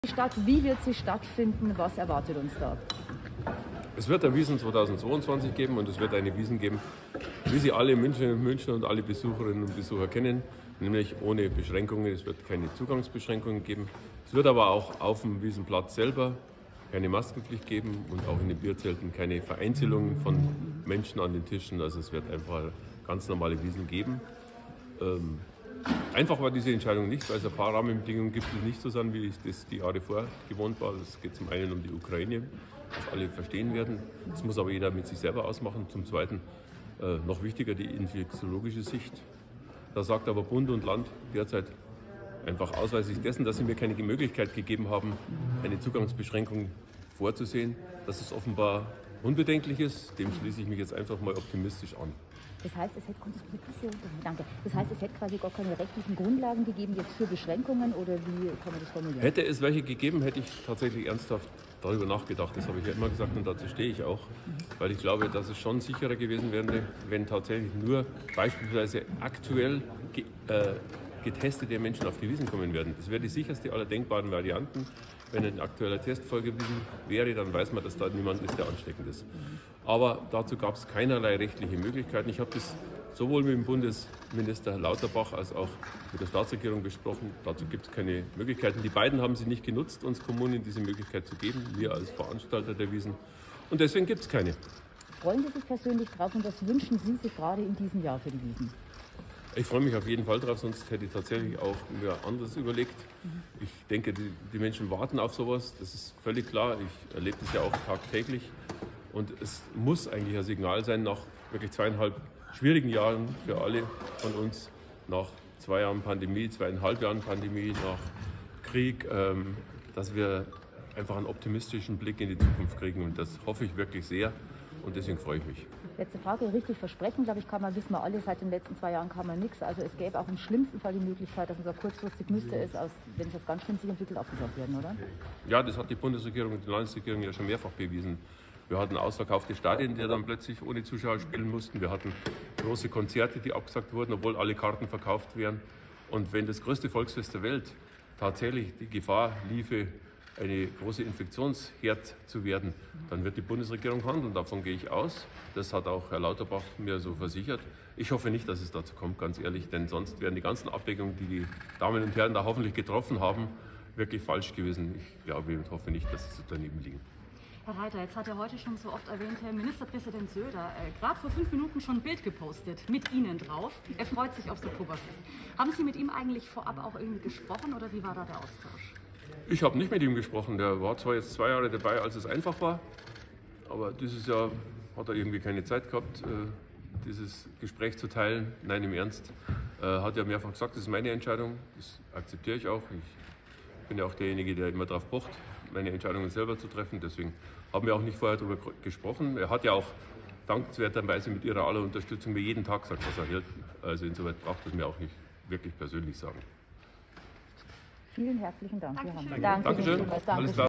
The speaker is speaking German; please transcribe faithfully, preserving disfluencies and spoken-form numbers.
Stadt, wie wird sie stattfinden? Was erwartet uns da? Es wird eine Wiesn zweitausendzweiundzwanzig geben und es wird eine Wiesn geben, wie sie alle Münchner und Münchner und alle Besucherinnen und Besucher kennen, nämlich ohne Beschränkungen. Es wird keine Zugangsbeschränkungen geben. Es wird aber auch auf dem Wiesenplatz selber keine Maskenpflicht geben und auch in den Bierzelten keine Vereinzelungen von Menschen an den Tischen. Also es wird einfach ganz normale Wiesn geben. Ähm, Einfach war diese Entscheidung nicht, weil es ein paar Rahmenbedingungen gibt, die nicht so sind, wie ich das die Jahre vorher gewohnt war. Es geht zum einen um die Ukraine, was alle verstehen werden. Das muss aber jeder mit sich selber ausmachen. Zum Zweiten äh, noch wichtiger die infektiologische Sicht. Da sagt aber Bund und Land derzeit einfach ausweislich dessen, dass sie mir keine Möglichkeit gegeben haben, eine Zugangsbeschränkung vorzusehen, dass es offenbar unbedenklich ist. Dem schließe ich mich jetzt einfach mal optimistisch an. Das heißt, es hätte, danke. Das heißt, es hätte quasi gar keine rechtlichen Grundlagen gegeben jetzt für Beschränkungen oder wie kann man das formulieren? Hätte es welche gegeben, hätte ich tatsächlich ernsthaft darüber nachgedacht. Das habe ich ja immer gesagt und dazu stehe ich auch, weil ich glaube, dass es schon sicherer gewesen wäre, wenn tatsächlich nur beispielsweise aktuell ge äh, getestete Menschen auf die Wiesn kommen werden. Das wäre die sicherste aller denkbaren Varianten. Wenn ein aktueller Test vorgewiesen wäre, dann weiß man, dass da niemand ist, der ansteckend ist. Aber dazu gab es keinerlei rechtliche Möglichkeiten. Ich habe das sowohl mit dem Bundesminister Lauterbach als auch mit der Staatsregierung besprochen. Dazu gibt es keine Möglichkeiten. Die beiden haben sie nicht genutzt, uns Kommunen diese Möglichkeit zu geben, wir als Veranstalter der Wiesn. Und deswegen gibt es keine. Freuen Sie sich persönlich drauf und was wünschen Sie sich gerade in diesem Jahr für die Wiesn? Ich freue mich auf jeden Fall drauf, sonst hätte ich tatsächlich auch mir anders überlegt. Ich denke, die, die Menschen warten auf sowas, das ist völlig klar. Ich erlebe das ja auch tagtäglich. Und es muss eigentlich ein Signal sein, nach wirklich zweieinhalb schwierigen Jahren für alle von uns, nach zwei Jahren Pandemie, zweieinhalb Jahren Pandemie, nach Krieg, ähm, dass wir einfach einen optimistischen Blick in die Zukunft kriegen. Und das hoffe ich wirklich sehr und deswegen freue ich mich. Letzte Frage, richtig versprechen, glaube ich, kann man, wissen wir alle, seit den letzten zwei Jahren kann man nichts. Also es gäbe auch im schlimmsten Fall die Möglichkeit, dass unser kurzfristig müsste es, aus, wenn es jetzt ganz schlimm sich entwickelt, abgesagt werden, oder? Ja, das hat die Bundesregierung und die Landesregierung ja schon mehrfach bewiesen. Wir hatten ausverkaufte Stadien, die dann plötzlich ohne Zuschauer spielen mussten. Wir hatten große Konzerte, die abgesagt wurden, obwohl alle Karten verkauft wären. Und wenn das größte Volksfest der Welt tatsächlich die Gefahr liefe, eine große Infektionsherd zu werden, dann wird die Bundesregierung handeln. Davon gehe ich aus. Das hat auch Herr Lauterbach mir so versichert. Ich hoffe nicht, dass es dazu kommt, ganz ehrlich, denn sonst wären die ganzen Abwägungen, die die Damen und Herren da hoffentlich getroffen haben, wirklich falsch gewesen. Ich glaube und hoffe nicht, dass sie daneben liegen. Herr Reiter, jetzt hat der heute schon so oft erwähnte Ministerpräsident Söder äh, gerade vor fünf Minuten schon ein Bild gepostet mit Ihnen drauf. Er freut sich aufs Oktoberfest. Haben Sie mit ihm eigentlich vorab auch irgendwie gesprochen oder wie war da der Austausch? Ich habe nicht mit ihm gesprochen. Der war zwar jetzt zwei Jahre dabei, als es einfach war, aber dieses Jahr hat er irgendwie keine Zeit gehabt, äh, dieses Gespräch zu teilen. Nein, im Ernst. Äh, hat er mehrfach gesagt, das ist meine Entscheidung. Das akzeptiere ich auch. Ich bin ja auch derjenige, der immer darauf pocht, meine Entscheidungen selber zu treffen. Deswegen haben wir auch nicht vorher darüber gesprochen. Er hat ja auch dankenswerterweise mit Ihrer aller Unterstützung mir jeden Tag gesagt, was er hält. Also insoweit braucht es mir auch nicht wirklich persönlich sagen. Vielen herzlichen Dank. Dankeschön. Danke. Dankeschön. Alles klar.